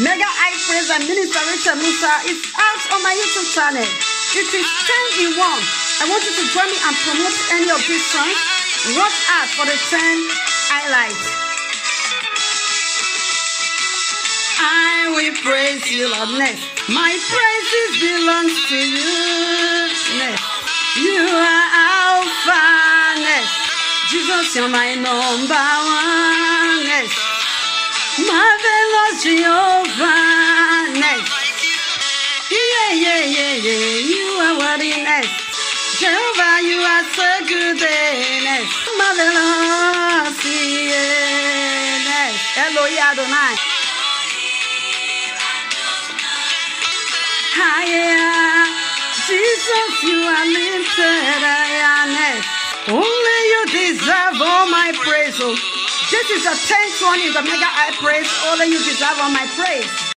Mega Eye Praise and Minister Racheal Musa is out on my YouTube channel. It is 10 in 1. I want you to join me and promote any of these songs. Watch out for the 10 highlights. I will praise you, Lord. Next. My praises belongs to you. Next. You are Alpha. Next. Jesus, you're my number one. Next. Marvelous Jehovah. Next. Yeah. You are worthy. Next. Jehovah, you are so good. Next. Marvelous. Yeah. Next. Elohim Adonai. Higher. Jesus, you are lifted higher. Next. Only you deserve all my praise. Oh. This is the 10th one in the Mega Eye Praise. Only you deserve all my praise.